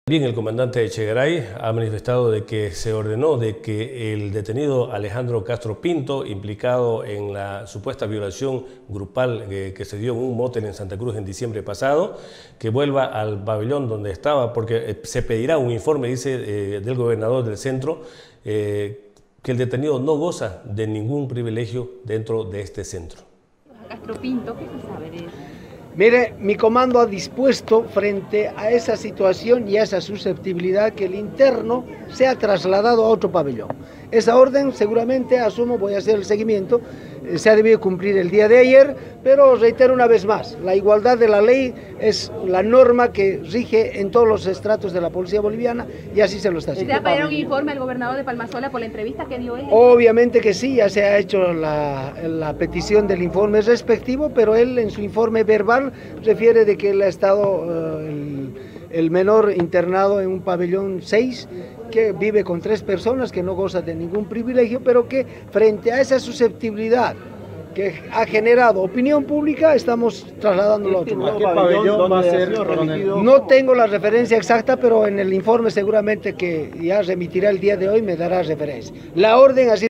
Bien, el comandante Echegaray ha manifestado de que se ordenó de que el detenido Alejandro Castro Pinto, implicado en la supuesta violación grupal que se dio en un mótel en Santa Cruz en diciembre pasado, que vuelva al pabellón donde estaba, porque se pedirá un informe, dice, del gobernador del centro, que el detenido no goza de ningún privilegio dentro de este centro. Castro Pinto, ¿qué se sabe de eso? Mire, mi comando ha dispuesto frente a esa situación y a esa susceptibilidad que el interno sea trasladado a otro pabellón. Esa orden seguramente, asumo, voy a hacer el seguimiento, se ha debido cumplir el día de ayer, pero reitero una vez más, la igualdad de la ley es la norma que rige en todos los estratos de la policía boliviana y así se lo está haciendo. ¿Se va a pedir un informe al gobernador de Palmasola por la entrevista que dio él? Obviamente que sí, ya se ha hecho la petición del informe respectivo, pero él en su informe verbal refiere de que él ha estado el menor internado en un pabellón 6, que vive con 3 personas, que no goza de ningún privilegio, pero que frente a esa susceptibilidad que ha generado opinión pública, estamos trasladándolo a otro lugar. ¿A qué pabellón va a ser, coronel? No tengo la referencia exacta, pero en el informe seguramente que ya remitirá el día de hoy me dará referencia. La orden así